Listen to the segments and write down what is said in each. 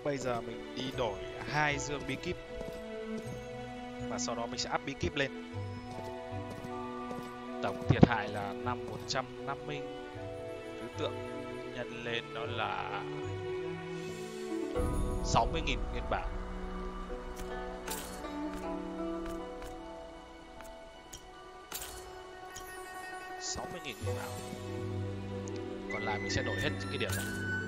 Bây giờ mình đi đổi 2 dương bí kíp và sau đó mình sẽ up bí kíp lên. Tổng thiệt hại là 150 thứ tượng, nhân lên nó là 60.000 nguyên bảo. Nguyên bảo. Còn lại mình sẽ đổi hết cái điểm này.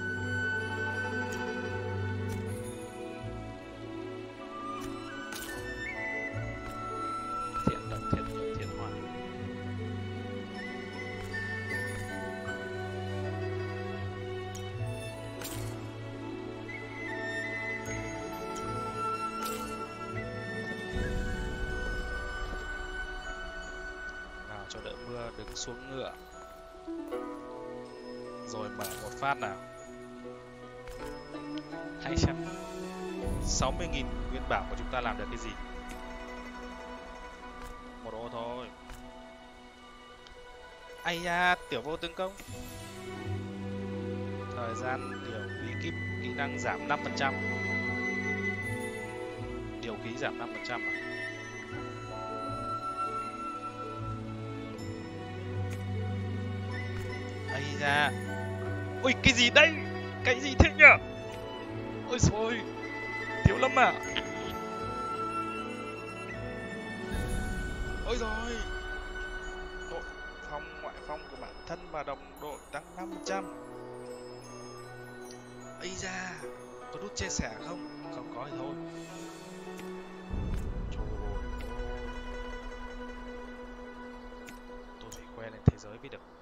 Thiện động thiện nhiều thiện hòa. Nào cho đỡ mưa, đứng xuống ngựa. Rồi mở một phát nào. 260.000 nguyên bảo của chúng ta làm được cái gì? Một ô thôi. Ây da, tiểu vô tướng công. Thời gian điều bí kíp kỹ năng giảm 5%. Điều khí giảm 5% à? Ây da. Ôi cái gì đây? Cái gì thế nhở? Ôi xôi, Thiếu Lâm à? Ôi rồi. Nội phong ngoại phong của bản thân và đồng đội tăng 5%. Ây da, có nút chia sẻ không? Không có thì thôi. Trời ơi. Tôi phải khoe lên thế giới mới được.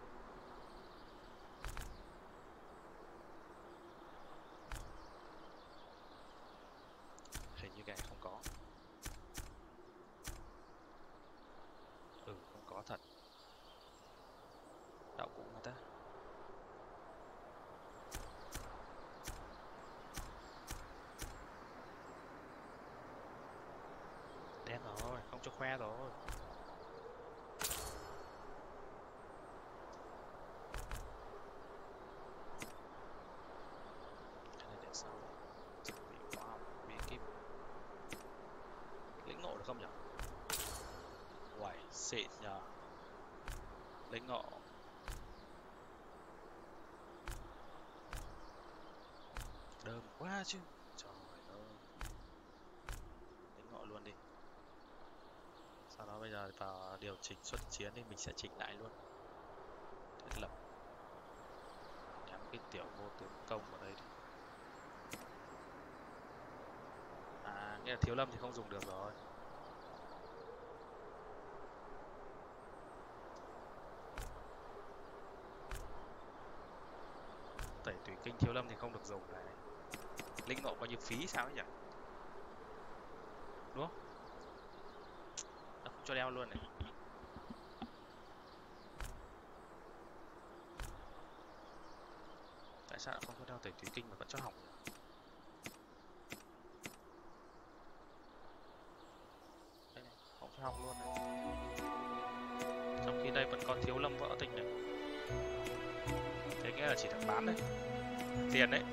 Hình như cái này không có. Không có thật. Đạo cụ người ta. Đen rồi, không cho khoe rồi. Cái này để sau. Chuẩn bị khóa học bí kíp. Lĩnh ngộ được không nhỉ? Uầy, xịn nhờ. Lĩnh ngộ. Đơm quá chứ. Trời ơi. Lĩnh ngộ luôn đi. Sau đó bây giờ vào điều chỉnh xuất chiến thì mình sẽ chỉnh lại luôn. Thiết lập. Nhắm cái tiểu vô tướng công vào đây đi. À, nghĩa là Thiếu Lâm thì không dùng được rồi. Tẩy tùy kinh Thiếu Lâm thì không được dùng này. Linh ngộ bao nhiêu phí sao ấy nhỉ? Đúng không? Nó không cho đeo luôn này. Tại sao lại không cho đeo tẩy tùy kinh mà vẫn cho học? Đây này, không cho học luôn này. Trong khi đây vẫn có Thiếu Lâm vỡ tình này. Thế nghĩa là chỉ được bán đấy. Tiền đấy.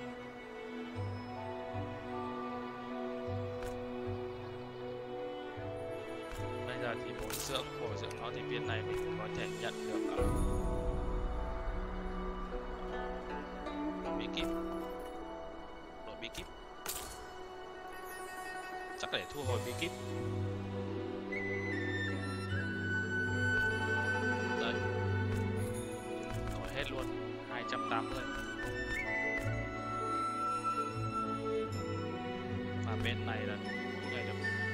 Bây giờ thì bồi dưỡng nó thì viên này mình có thể nhận được bí kíp. Đổi bí kíp. Chắc để thu hồi bí kíp. Đây. Đổi hết luôn. 280. Và bên này là mỗi ngày được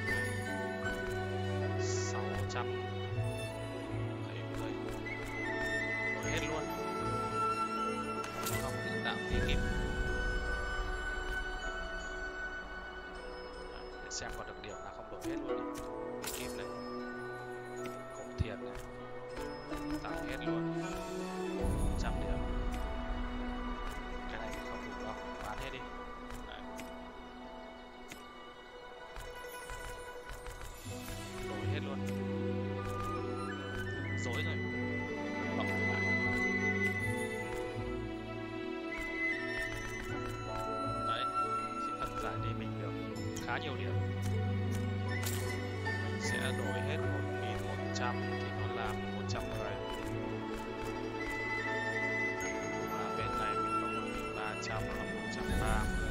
670. Đổi hết luôn. Không tự tạo bí kíp. Để xem còn được điểm nào không, đổi hết luôn đi. Bí kíp này. Cổ thiền này. Tạo hết luôn. 100 điểm. Cái này không đủ đâu, bán hết đi. Đấy. Đổi hết luôn. Dối rồi. Lọc lại. Đấy. khá nhiều điểm. Mình sẽ đổi hết 1100 thì nó là 110. Và bên này mình có 1300 là 130.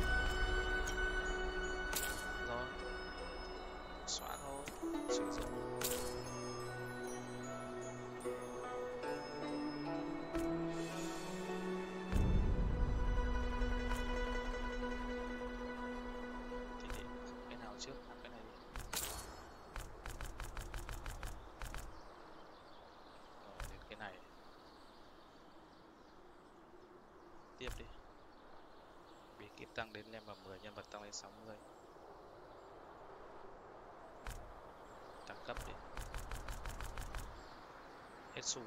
Rồi, xóa thôi, sử dụng. Thì cái nào trước? Làm cái này đi. Rồi, đến cái này. Tiếp đi. Bí kíp tăng đến level 10, nhân vật tăng lên 60. Tăng cấp đi. Hết xu.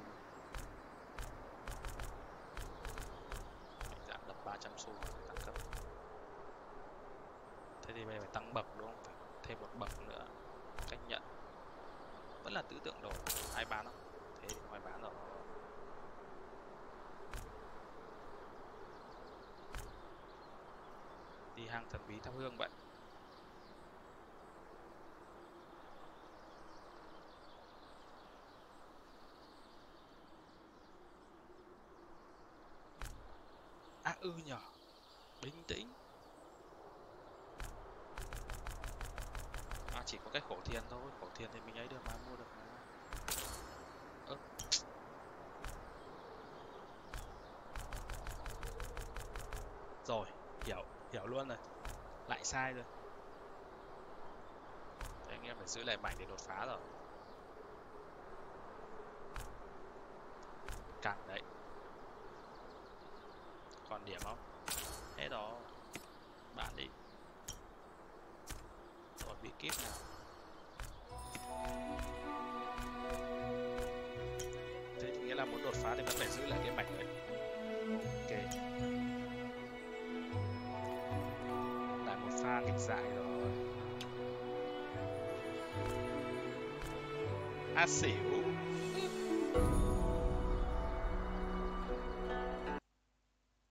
Mình giảm được 300 xu để tăng cấp. Thế thì bây giờ phải tăng bậc đúng không? Phải thêm một bậc nữa. Cách nhận. Vẫn là tứ tượng đồ. Ai bán không? Thế thì không ai bán rồi. Đi hang thần bí thắp hương vậy. À nhở. Bình tĩnh. À chỉ có cái khổ thiền thôi. Khổ thiền thì mình ấy được mà, mua được mà. Rồi, hiểu luôn rồi. Lại sai rồi. Thế anh em phải giữ lại mảnh để đột phá rồi. Căng đấy. Còn điểm không? Hết đó. Bạn đi. Rồi bí kíp nào. Thế thì nghĩa là muốn đột phá thì vẫn phải giữ lại cái mảnh đấy. Ok. Lại một pha nghịch dại rồi. Xỉu.